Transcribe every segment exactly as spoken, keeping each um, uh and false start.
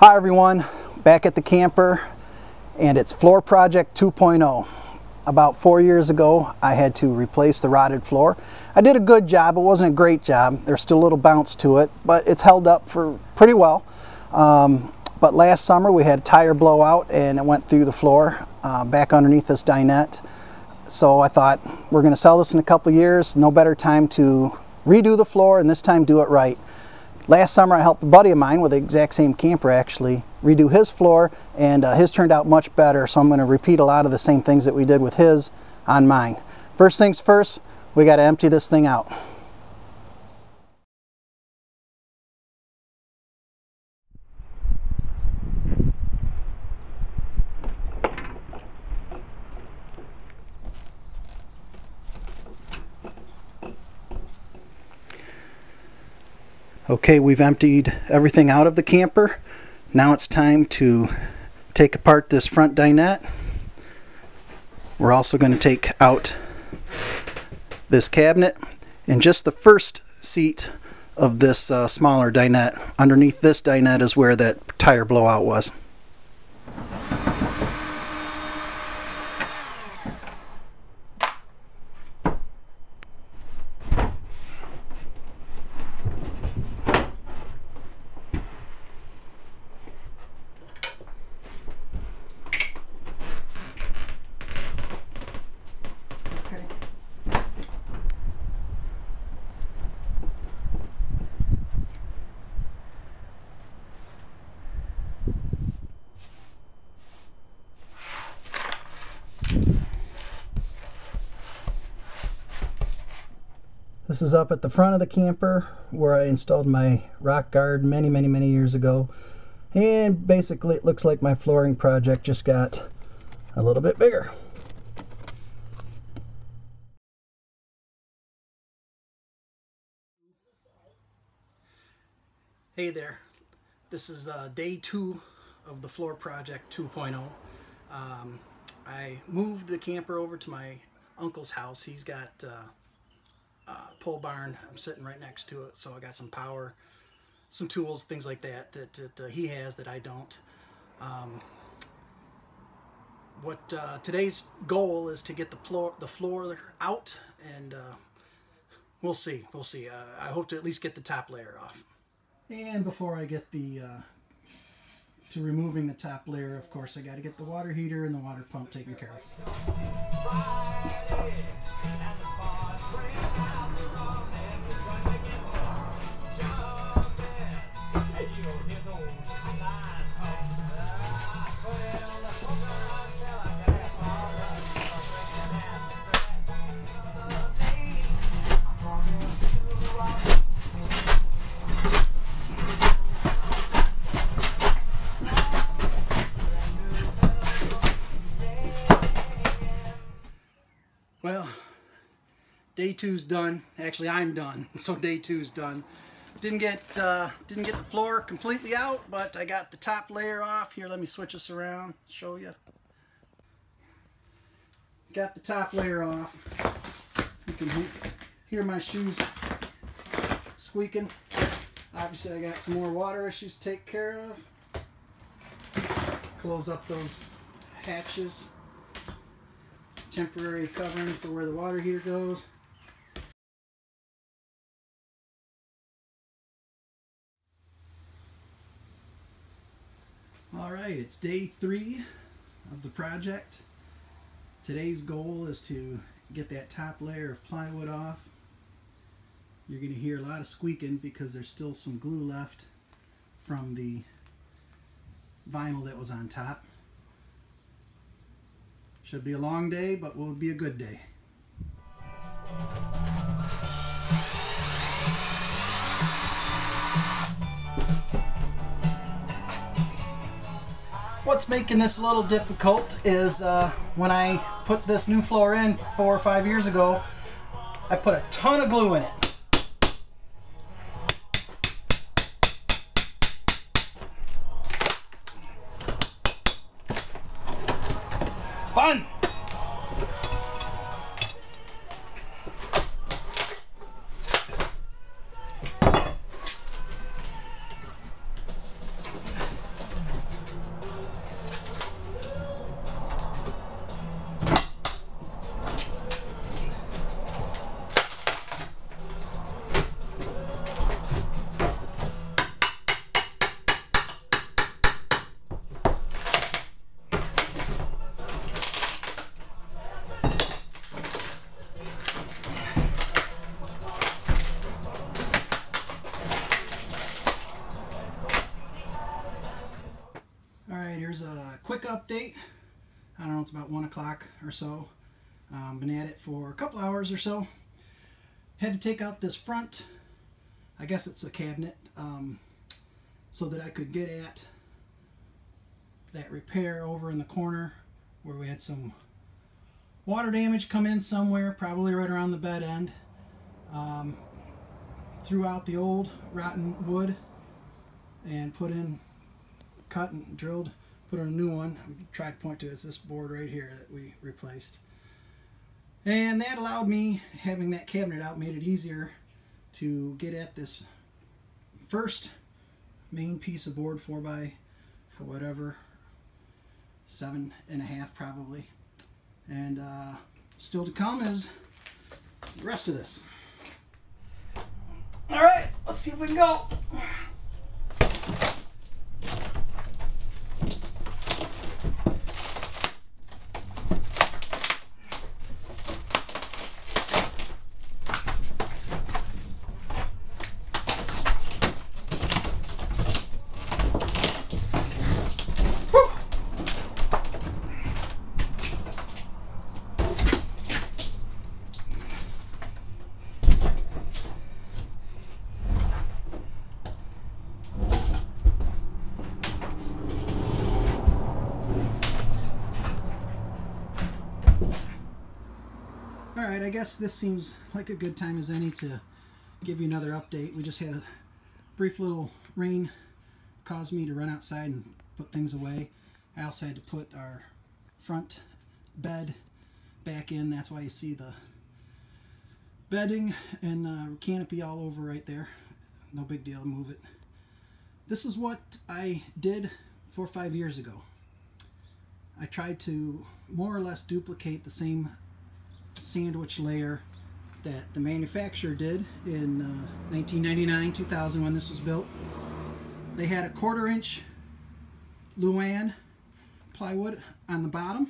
Hi everyone, back at the camper, and it's Floor Project two point oh. About four years ago I had to replace the rotted floor. I did a good job, it wasn't a great job, there's still a little bounce to it, but it's held up for pretty well. Um, but last summer we had a tire blowout and it went through the floor uh, back underneath this dinette. So I thought, we're going to sell this in a couple years, no better time to redo the floor and this time do it right. Last summer I helped a buddy of mine with the exact same camper actually redo his floor, and uh, his turned out much better, so I'm going to repeat a lot of the same things that we did with his on mine. First things first, we got to empty this thing out. Okay, we've emptied everything out of the camper. Now it's time to take apart this front dinette. We're also going to take out this cabinet and just the first seat of this uh, smaller dinette. Underneath this dinette is where that tire blowout was. This is up at the front of the camper where I installed my rock guard many, many, many years ago. And basically it looks like my flooring project just got a little bit bigger. Hey there, this is uh, day two of the Floor Project two point oh. Um, I moved the camper over to my uncle's house. He's got uh, Uh, pole barn. I'm sitting right next to it, so I got some power, some tools, things like that that, that uh, he has that I don't. Um, what uh, today's goal is to get the floor the floor out, and uh, we'll see. We'll see. Uh, I hope to at least get the top layer off. And before I get the uh, to removing the top layer, of course, I got to get the water heater and the water pump taken care of. Well, day two's done. Actually, I'm done, so day two's done. Didn't get uh, didn't get the floor completely out, but I got the top layer off. Here, let me switch this around, show you. Got the top layer off. You can hear my shoes squeaking. Obviously, I got some more water issues to take care of. Close up those hatches. Temporary covering for where the water heater goes. Alright, it's day three of the project. Today's goal is to get that top layer of plywood off. You're going to hear a lot of squeaking because there's still some glue left from the vinyl that was on top. Should be a long day, but will be a good day. What's making this a little difficult is uh, when I put this new floor in four or five years ago, I put a ton of glue in it. Fun! quick update. I don't know, it's about one o'clock or so. Um, been at it for a couple hours or so. Had to take out this front, I guess it's a cabinet, um, so that I could get at that repair over in the corner where we had some water damage come in somewhere, probably right around the bed end. Um, threw out the old rotten wood and put in, cut and drilled, put in a new one. Try to point to it. It's this board right here that we replaced. And that allowed me, having that cabinet out, made it easier to get at this first main piece of board, four by whatever, seven and a half probably. And uh, still to come is the rest of this. All right, let's see if we can go. Alright, I guess this seems like a good time as any to give you another update. We just had a brief little rain, caused me to run outside and put things away. I also had to put our front bed back in. That's why you see the bedding and uh, canopy all over right there. No big deal, move it. This is what I did four or five years ago. I tried to more or less duplicate the same sandwich layer that the manufacturer did in uh, nineteen ninety-nine, two thousand, when this was built. They had a quarter inch Luan plywood on the bottom.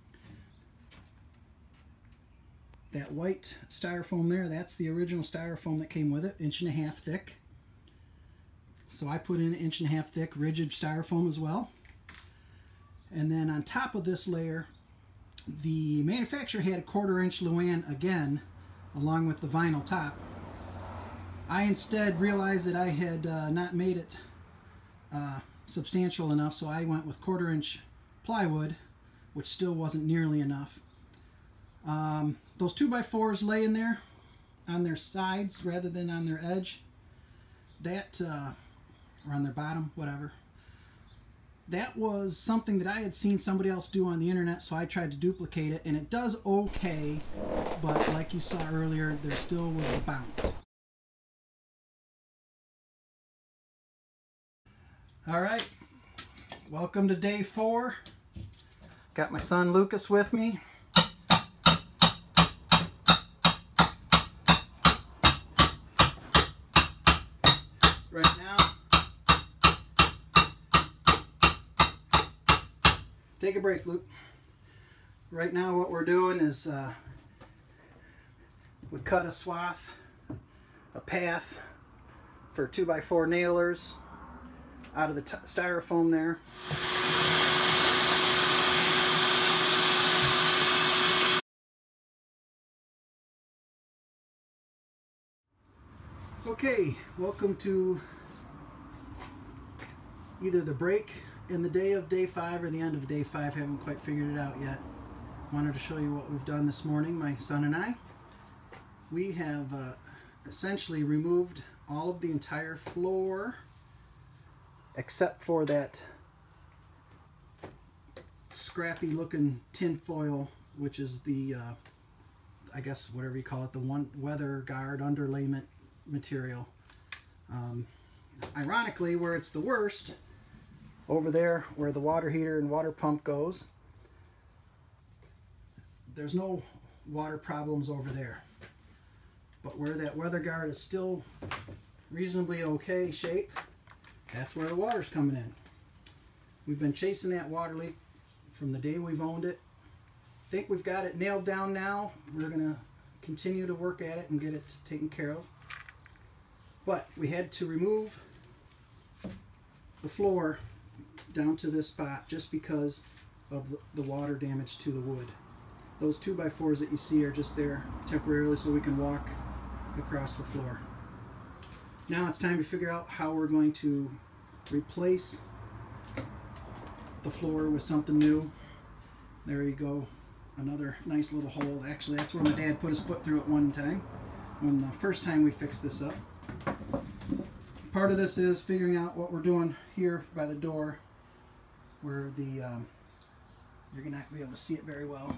That white styrofoam there, that's the original styrofoam that came with it, inch and a half thick. So I put in an inch and a half thick rigid styrofoam as well. And then on top of this layer, the manufacturer had a quarter inch Luan again, along with the vinyl top. I instead realized that I had uh, not made it uh, substantial enough, so I went with quarter inch plywood, which still wasn't nearly enough. Um, those two by fours lay in there on their sides rather than on their edge. That, uh, or on their bottom, whatever. That was something that I had seen somebody else do on the internet, so I tried to duplicate it, and it does okay, but like you saw earlier, there still was a bounce. Alright, welcome to day four. Got my son Lucas with me. Right now, take a break, Luke. Right now what we're doing is uh, we cut a swath, a path for two by four nailers out of the t styrofoam there. Okay, welcome to either the break in the day of day five or the end of day five. Haven't quite figured it out yet. Wanted to show you what we've done this morning, my son and I. We have uh, essentially removed all of the entire floor except for that scrappy looking tin foil, which is the uh, I guess whatever you call it, the one weather guard underlayment material. Um, ironically, where it's the worst, over there where the water heater and water pump goes, there's no water problems over there. But where that weather guard is still reasonably okay shape, that's where the water's coming in. We've been chasing that water leak from the day we've owned it. Think we've got it nailed down now. We're gonna continue to work at it and get it taken care of. But we had to remove the floor down to this spot just because of the, the water damage to the wood. Those two by fours that you see are just there temporarily so we can walk across the floor. Now it's time to figure out how we're going to replace the floor with something new. There you go, another nice little hole. Actually, that's where my dad put his foot through at one time, when the first time we fixed this up. Part of this is figuring out what we're doing here by the door, where the, um, you're gonna not be able to see it very well.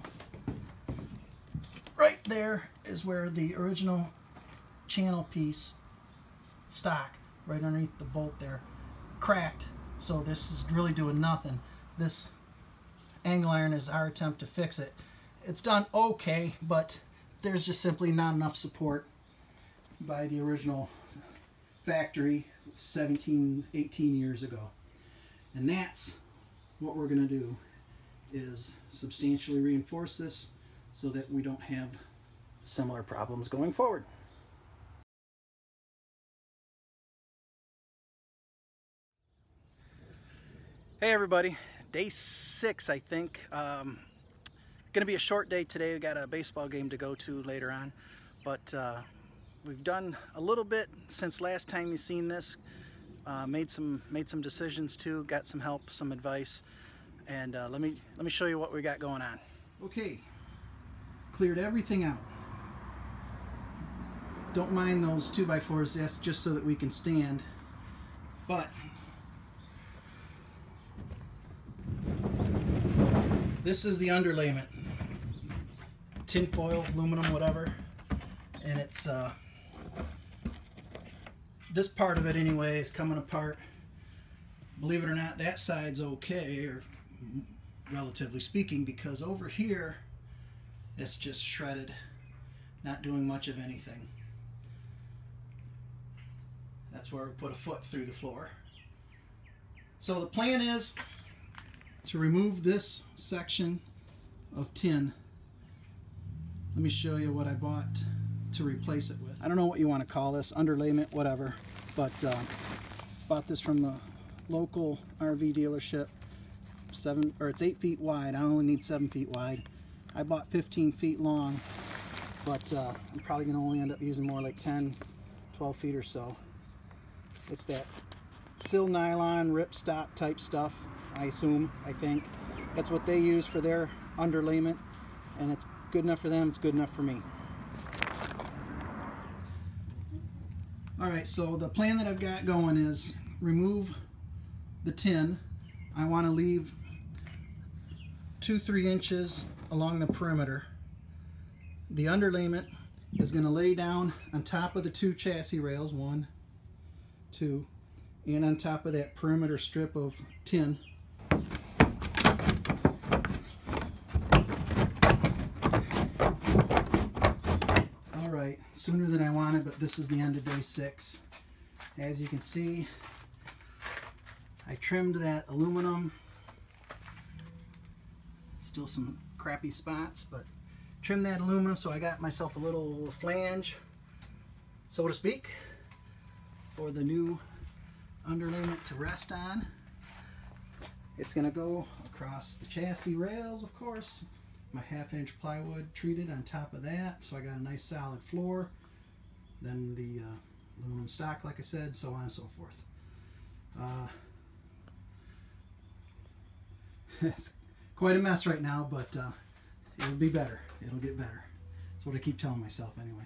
Right there is where the original channel piece, stock, right underneath the bolt there, cracked. So this is really doing nothing. This angle iron is our attempt to fix it. It's done okay, but there's just simply not enough support by the original factory seventeen, eighteen years ago. And that's what we're going to do, is substantially reinforce this so that we don't have similar problems going forward. Hey everybody, day six I think. Um, gonna be a short day today. We got a baseball game to go to later on, but uh, we've done a little bit since last time you've seen this. Uh, made some made some decisions too. Got some help, some advice, and uh, let me let me show you what we got going on. Okay, cleared everything out. Don't mind those two by fours. That's just so that we can stand, but this is the underlayment, tin foil, aluminum, whatever, and it's uh, this part of it anyway is coming apart. Believe it or not, that side's okay, or relatively speaking, because over here it's just shredded, not doing much of anything. That's where we put a foot through the floor. So the plan is to remove this section of tin. Let me show you what I bought to replace it with. I don't know what you want to call this, underlayment, whatever, but uh, bought this from the local R V dealership. Seven, or it's eight feet wide. I only need seven feet wide. I bought fifteen feet long, but uh, I'm probably gonna only end up using more like ten, twelve feet or so. It's that sil nylon ripstop type stuff. I assume, I think. That's what they use for their underlayment, and it's good enough for them, it's good enough for me. Alright, so the plan that I've got going is remove the tin. I want to leave two, three inches along the perimeter. The underlayment is going to lay down on top of the two chassis rails, one, two, and on top of that perimeter strip of tin. Alright, sooner than I wanted, but this is the end of day six. As you can see, I trimmed that aluminum. Still some crappy spots, but trimmed that aluminum so I got myself a little flange, so to speak, for the new underlayment to rest on. It's going to go across the chassis rails, of course. My half inch plywood treated on top of that, so I got a nice solid floor. Then the uh, aluminum stock, like I said, so on and so forth. Uh, it's quite a mess right now, but uh, it'll be better. It'll get better. That's what I keep telling myself anyway.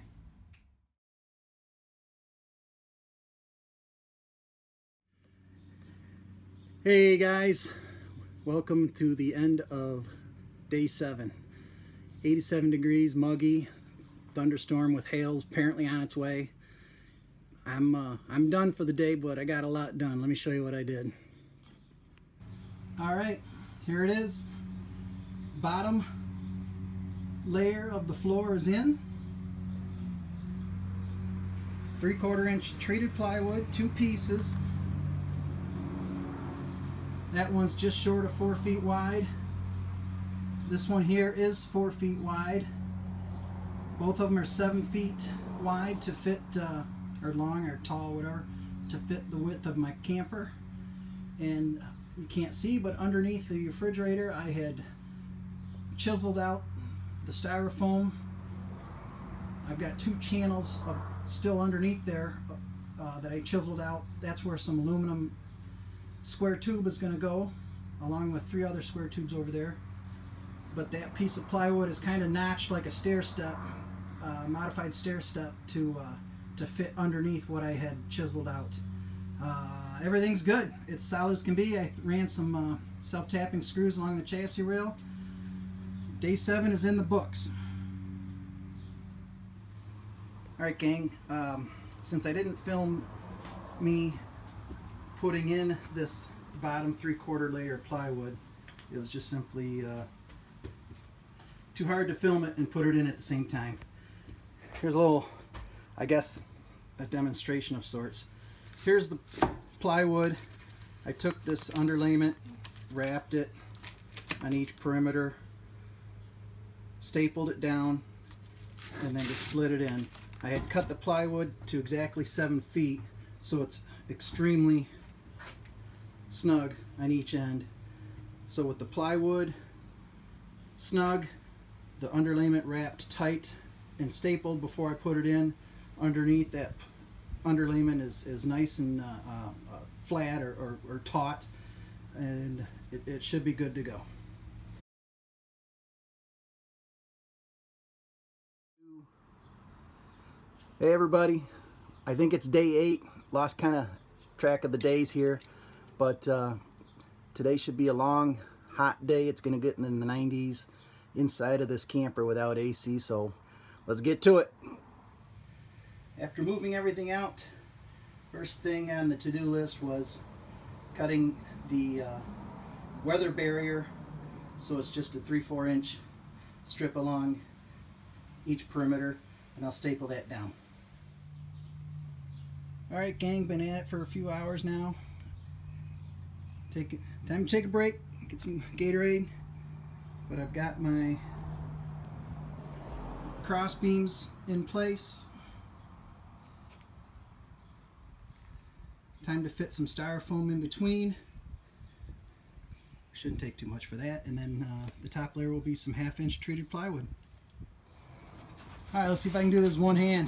Hey guys, welcome to the end of day seven. eighty-seven degrees, muggy, thunderstorm with hail apparently on its way. I'm uh, I'm done for the day, but I got a lot done. Let me show you what I did. All right, here it is. Bottom layer of the floor is in. Three quarter inch treated plywood, two pieces. That one's just short of four feet wide. This one here is four feet wide. Both of them are seven feet wide to fit, uh, or long or tall, whatever, to fit the width of my camper. And you can't see, but underneath the refrigerator I had chiseled out the styrofoam. I've got two channels of still underneath there uh, that I chiseled out. That's where some aluminum square tube is going to go, along with three other square tubes over there. But that piece of plywood is kind of notched like a stair step, uh, modified stair step to uh, to fit underneath what I had chiseled out. Uh, everything's good. It's solid as can be. I ran some uh, self-tapping screws along the chassis rail. Day seven is in the books. Alright gang, um, since I didn't film me putting in this bottom three-quarter layer of plywood, it was just simply uh, too hard to film it and put it in at the same time. Here's a little, I guess, a demonstration of sorts. Here's the plywood. I took this underlayment, wrapped it on each perimeter, stapled it down, and then just slid it in. I had cut the plywood to exactly seven feet, so it's extremely snug on each end. So with the plywood snug, the underlayment wrapped tight and stapled before I put it in, underneath that underlayment is, is nice and uh, uh, flat or, or, or taut, and it, it should be good to go. Hey everybody, I think it's day eight. Lost kind of track of the days here, but uh, today should be a long, hot day. It's going to get in the nineties inside of this camper without A C, so let's get to it. After moving everything out, first thing on the to-do list was cutting the uh, weather barrier, so it's just a three four inch strip along each perimeter, and I'll staple that down. Alright gang, been at it for a few hours now. Take time to take a break, get some Gatorade, but I've got my cross beams in place. Time to fit some styrofoam in between. Shouldn't take too much for that, and then uh, the top layer will be some half inch treated plywood. Alright, let's see if I can do this one hand.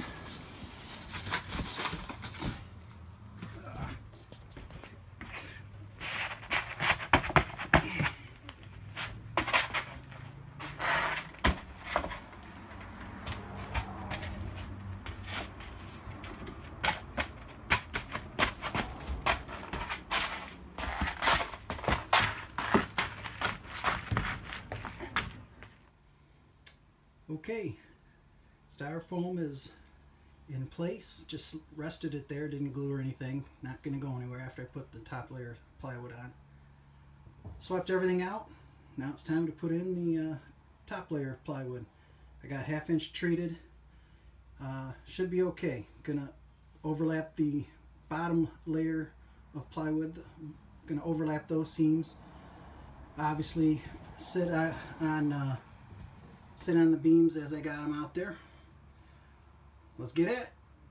Okay, styrofoam is in place. Just rested it there, didn't glue or anything. Not going to go anywhere after I put the top layer of plywood on. Swept everything out. Now it's time to put in the uh, top layer of plywood. I got half inch treated. Uh, should be okay. Gonna overlap the bottom layer of plywood. Gonna overlap those seams. Obviously sit on, on uh, sit on the beams as I got them out there. Let's get at it.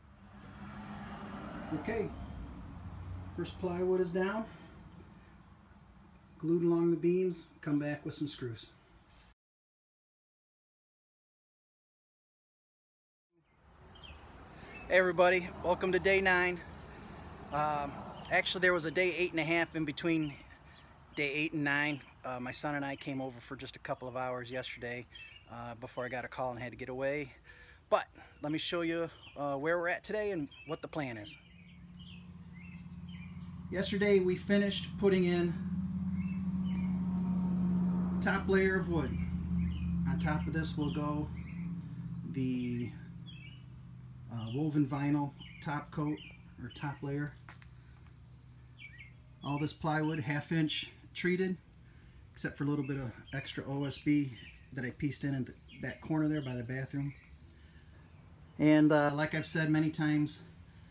Okay, first plywood is down, glued along the beams. Come back with some screws. Hey everybody, welcome to day nine. Um, actually there was a day eight and a half in between day eight and nine. Uh, my son and I came over for just a couple of hours yesterday uh, before I got a call and had to get away. But let me show you uh, where we're at today and what the plan is. Yesterday we finished putting in top layer of wood. On top of this will go the uh, woven vinyl top coat or top layer. All this plywood, half inch treated, except for a little bit of extra O S B that I pieced in in the back corner there by the bathroom. And uh, like I've said many times,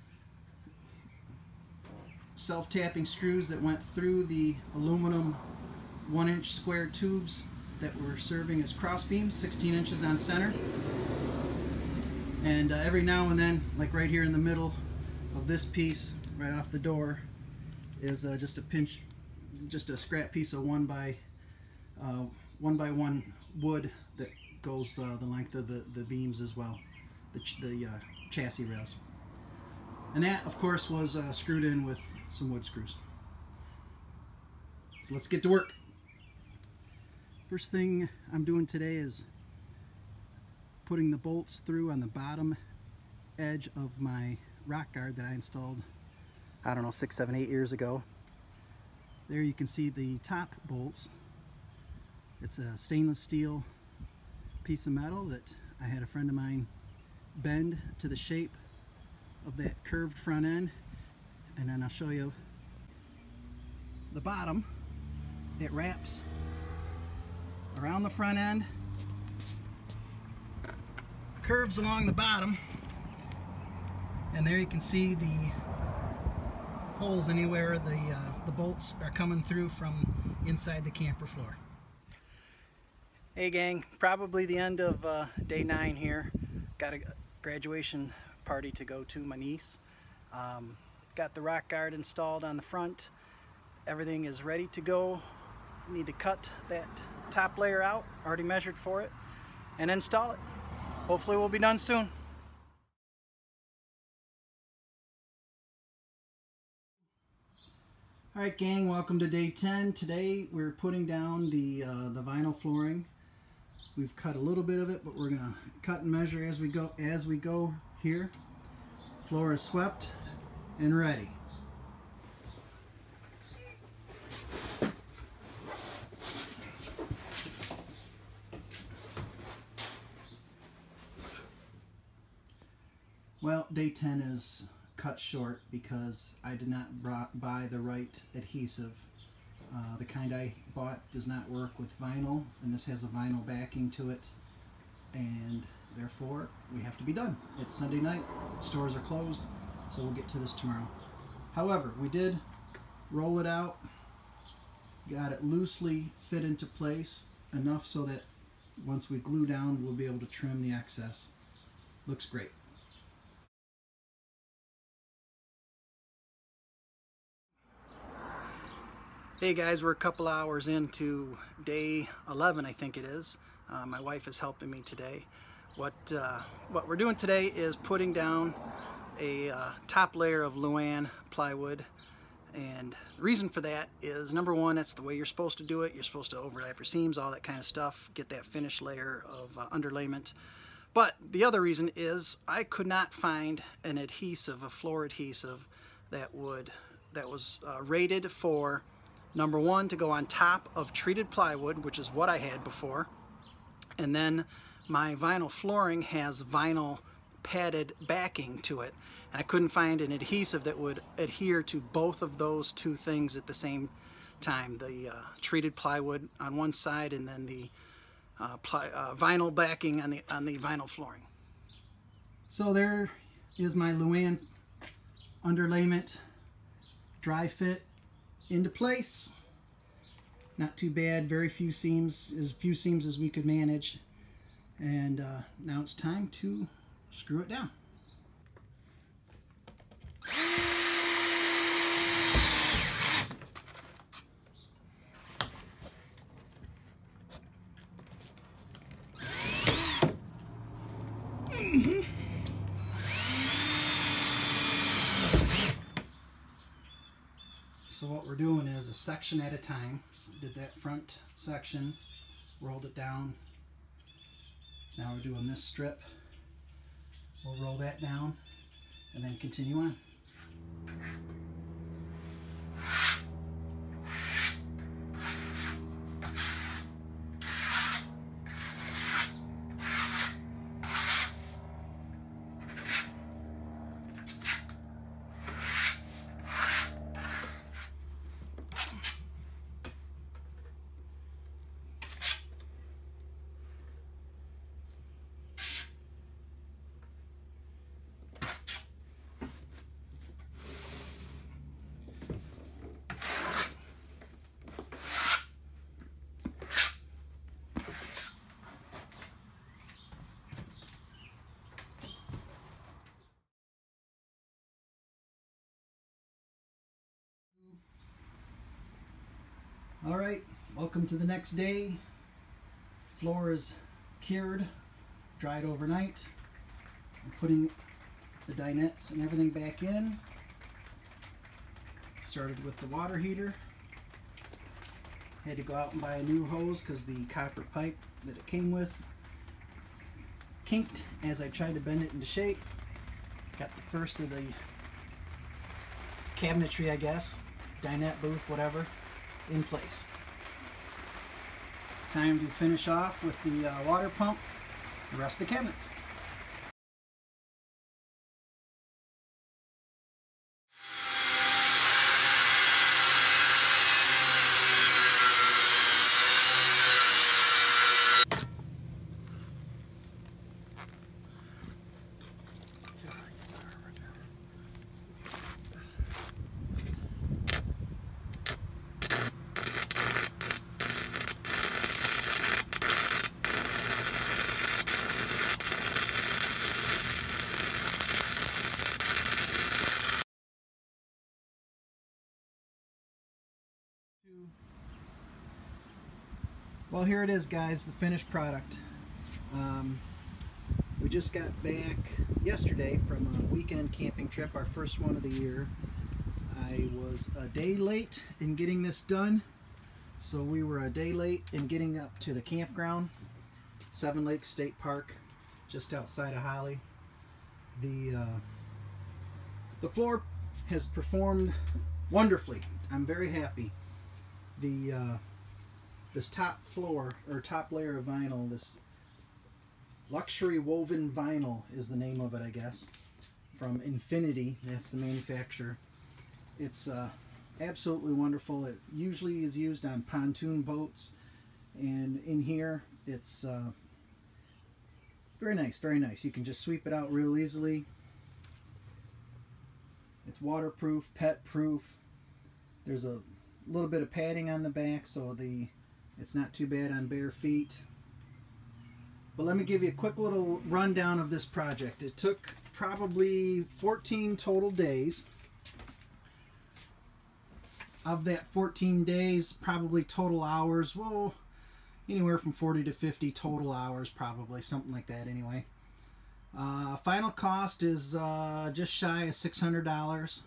self-tapping screws that went through the aluminum one inch square tubes that were serving as cross beams, sixteen inches on center. And uh, every now and then, like right here in the middle of this piece, right off the door, is uh, just a pinch just a scrap piece of one by uh, one by one wood that goes uh, the length of the, the beams as well, the, ch the uh, chassis rails. And that, of course, was uh, screwed in with some wood screws. So let's get to work. First thing I'm doing today is putting the bolts through on the bottom edge of my rock guard that I installed, I don't know, six, seven, eight years ago. There you can see the top bolts. It's a stainless steel piece of metal that I had a friend of mine bend to the shape of that curved front end, and then I'll show you the bottom. It wraps around the front end, curves along the bottom, and there you can see the holes anywhere the uh, the bolts are coming through from inside the camper floor. Hey gang, probably the end of uh, day nine here. Got a graduation party to go to, my niece. Um, got the rock guard installed on the front. Everything is ready to go. Need to cut that top layer out, already measured for it, and install it. Hopefully we'll be done soon. Alright gang, welcome to day ten. Today we're putting down the, uh, the vinyl flooring. We've cut a little bit of it, but we're gonna cut and measure as we go as we go here. Floor is swept and ready. Well, day ten is cut short because I did not buy the right adhesive. Uh, the kind I bought does not work with vinyl, and this has a vinyl backing to it, and therefore we have to be done. It's Sunday night, stores are closed, so we'll get to this tomorrow. However, we did roll it out, got it loosely fit into place enough so that once we glue down we'll be able to trim the excess. Looks great. Hey guys, we're a couple hours into day eleven, I think it is. Uh, my wife is helping me today. What uh, what we're doing today is putting down a uh, top layer of Luan plywood, and the reason for that is, number one, that's the way you're supposed to do it. You're supposed to overlap your seams, all that kind of stuff, get that finished layer of uh, underlayment. But the other reason is I could not find an adhesive, a floor adhesive that would that was uh, rated for, number one, to go on top of treated plywood, which is what I had before, and then my vinyl flooring has vinyl padded backing to it, and I couldn't find an adhesive that would adhere to both of those two things at the same time, the uh, treated plywood on one side and then the uh, ply, uh, vinyl backing on the on the vinyl flooring. So there is my Luan underlayment dry fit into place. Not too bad, very few seams, as few seams as we could manage. And uh, now it's time to screw it down. Mm-hmm. So what we're doing is a section at a time. Did that front section, rolled it down. Now we're doing this strip. We'll roll that down and then continue on. All right, welcome to the next day. Floor is cured, dried overnight. I'm putting the dinettes and everything back in. Started with the water heater. Had to go out and buy a new hose because the copper pipe that it came with kinked as I tried to bend it into shape. Got the first of the cabinetry, I guess, dinette booth, whatever, in place. Time to finish off with the uh, water pump, the rest of the cabinets. Well, here it is, guys, the finished product. Um, we just got back yesterday from a weekend camping trip, our first one of the year. I was a day late in getting this done, so we were a day late in getting up to the campground, Seven Lakes State Park, just outside of Holly. The uh, the floor has performed wonderfully. I'm very happy. The uh, this top floor or top layer of vinyl, this luxury woven vinyl is the name of it, I guess, from Infinity. That's the manufacturer. It's uh, absolutely wonderful. It usually is used on pontoon boats, and in here it's uh, very nice, very nice. You can just sweep it out real easily. It's waterproof, pet proof. There's a little bit of padding on the back, so the it's not too bad on bare feet. But let me give you a quick little rundown of this project. It took probably fourteen total days. Of that fourteen days, probably total hours, well, anywhere from forty to fifty total hours, probably, something like that anyway. Uh, final cost is uh, just shy of six hundred dollars.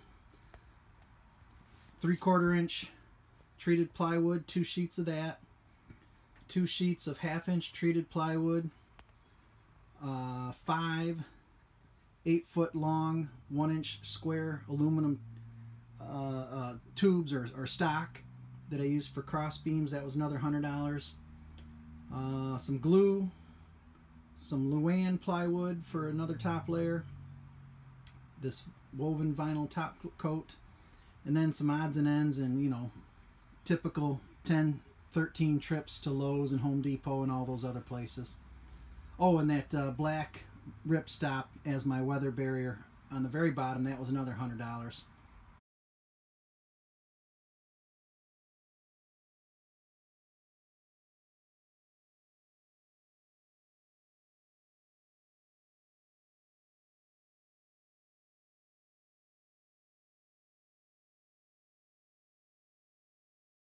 Three quarter inch treated plywood, two sheets of that. Two sheets of half inch treated plywood. Uh, five eight foot long, one inch square aluminum uh, uh, tubes or, or stock that I used for cross beams. That was another one hundred dollars. Uh, some glue. Some Luan plywood for another top layer. This woven vinyl top coat. And then some odds and ends and, you know, typical ten, thirteen trips to Lowe's and Home Depot and all those other places. Oh, and that uh, black ripstop as my weather barrier on the very bottom, that was another one hundred dollars.